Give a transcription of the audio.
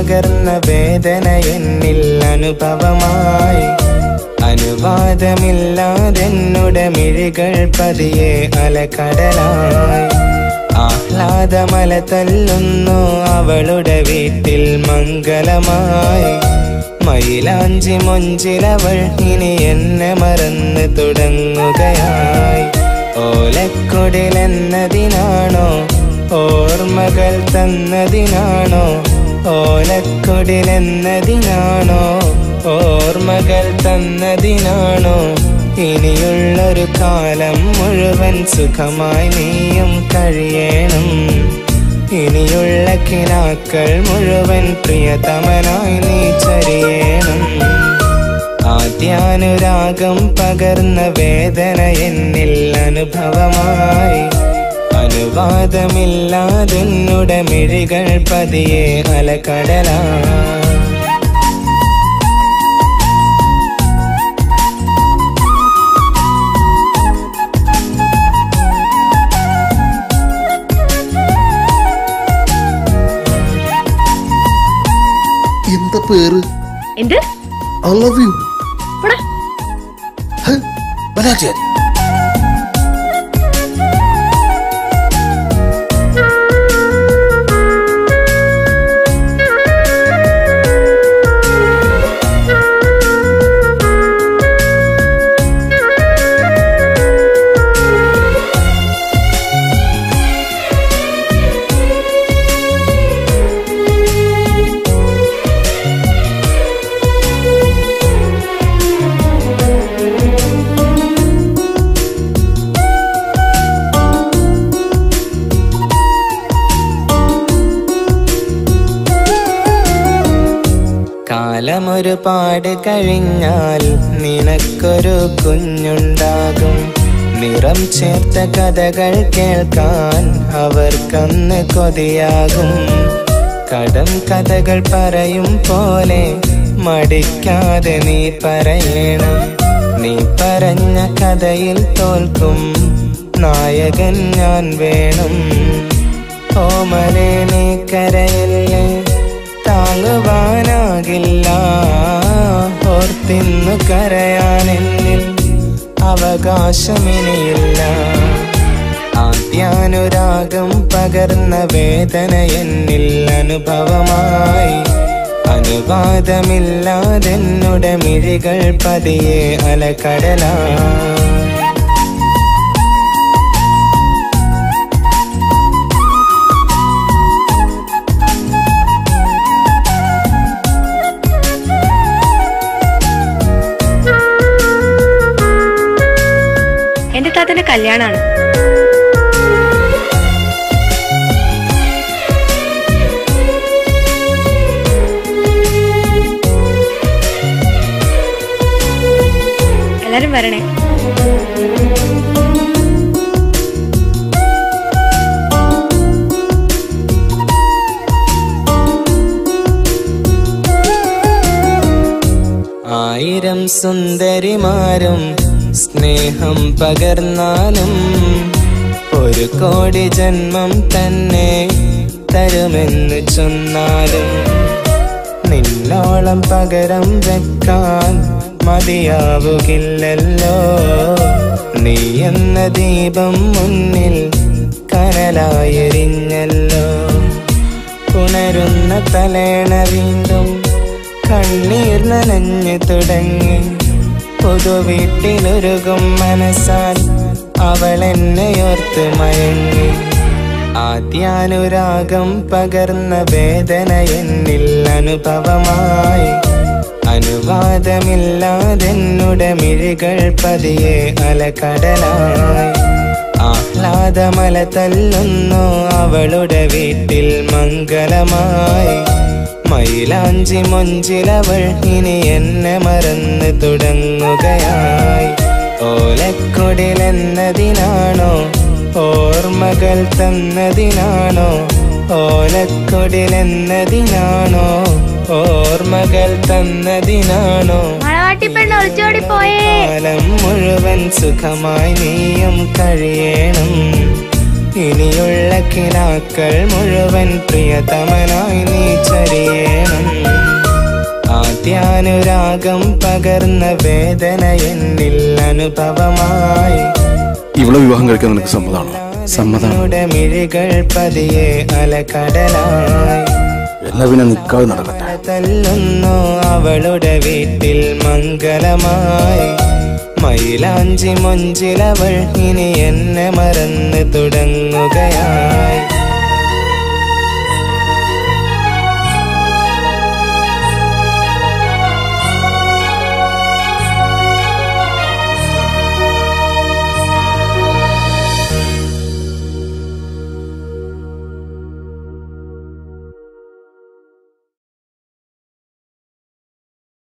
പകർന്ന വേദന എന്നിൽ അനുഭവമായി. അനുവാദമില്ലാതെന്നുടെ മിഴികൾ പതിയെ അലകടലായി. ആഹ്ലാദമല തല്ലുന്നു അവളുടെ വീട്ടിൽ മംഗളമായി. മൈലാഞ്ചി മൊഞ്ചിലവൾ ഇനി എന്നെ മറന്ന് തുടങ്ങുകയായി. ഓലക്കൊടിലെന്നതിനാണോ ഓർമ്മകൾ തന്നതിനാണോ? ഓലക്കൊടിലെന്നതിനാണോ ഓർമ്മകൾ തന്നതിനാണോ? ഇനിയുള്ളൊരു കാലം മുഴുവൻ സുഖമായി നീയും കഴിയണം. ഇനിയുള്ള കിനാക്കൾ മുഴുവൻ പ്രിയതമനായി നീ ചരിയണം. ആദ്യാനുരാഗം പകർന്ന വേദന എന്നിൽ അനുഭവമായി. അനുവാദമില്ലാതെന്നുടെ മിഴികൾ പതിയെ അലകടലായി. എന്താ പേര്? എന്ത്? I love you. പോടാ. ബലാചാരി. കാലമൊരുപാട് കഴിഞ്ഞാൽ നിനക്കൊരു കുഞ്ഞുണ്ടാകും. നിറം ചേർത്ത കഥകൾ കേൾക്കാൻ അവർക്കന്ന് കൊതിയാകും. കടം കഥകൾ പറയും പോലെ മടിക്കാതെ നീ പറയണം. നീ പറഞ്ഞ കഥയിൽ തോൽക്കും നായകൻ ഞാൻ വേണം. ഓമനെ നീ കരയല്ലേ, താങ്ങുവാനാകില്ല. ഓർത്തിന്നു കരയാനെന്നിൽ അവകാശമിനിയില്ല. ആദ്യാനുരാഗം പകർന്ന വേദന എന്നിൽ അനുഭവമായി. അനുവാദമില്ലാതെന്നുടെ മിഴികൾ പതിയെ അലകടലായി. എന്റെ താത്തന്റെ കല്യാണാണ്. എല്ലാരും വരണേ. ആയിരം സുന്ദരിമാരും സ്നേഹം പകർന്നാലും ഒരു കോടി ജന്മം തന്നെ തരുമെന്ന് ചൊന്നാലും നിന്നോളം പകരം വെക്കാൻ മതിയാവുകില്ലല്ലോ. നീ എന്ന ദീപം മുന്നിൽ കനലായെരിഞ്ഞല്ലോ. ഉണരുന്ന തലേണ വീണ്ടും കണ്ണീർ നനഞ്ഞു തുടങ്ങി. പുതുവീട്ടിലൊരുകും മനസ്സാൽ അവളെന്നെയോർത്ത് മയങ്ങി. ആദ്യാനുരാഗം പകർന്ന വേദന എന്നിൽ അനുഭവമായി. അനുവാദമില്ലാതെന്നുടെ മിഴികൾ പതിയെ അലകടലായി. ആഹ്ലാദമല തല്ലുന്നു അവളുടെ വീട്ടിൽ മംഗളമായി. മൈലാഞ്ചി മൊഞ്ചിലവൾ ഇനി എന്നെ മറന്ന് തുടങ്ങുകയായി. ഓലക്കൊടിലെന്നതിനാണോ ഓർമ്മകൾ തന്നതിനാണോ? ഓലക്കൊടിലെന്നതിനാണോ ഓർമ്മകൾ തന്നതിനാണോ? ഒളിച്ചോടിപ്പോയേ. കാലം മുഴുവൻ സുഖമായി നീയും കഴിയണം. ഇനിയുള്ള കിനാക്കൾ മുഴുവൻ പ്രിയതമനായി നീ ചരിയേണം. ആദ്യാനുരാഗം പകർന്ന വേദന എന്നിൽ അനുഭവമായി. ഇവളെ വിവാഹം കഴിക്കാൻ നിനക്ക് സമ്മതമാണോ? സമ്മതമുടെ മിഴികൾ പതിയെ അലകടലായി. എന്നാ പിന്നെ നിക്കാതെ നടക്കട്ടെ. തല്ലുന്നു അവളുടെ വീട്ടിൽ മംഗളമായി. മൈലാഞ്ചി മൊഞ്ചിലവൾ ഇനി എന്നെ മറന്ന് തുടങ്ങുകയായി.